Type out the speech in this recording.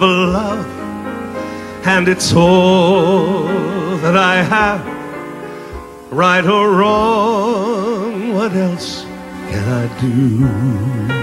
of love, and it's all that I have. Right or wrong, what else can I do?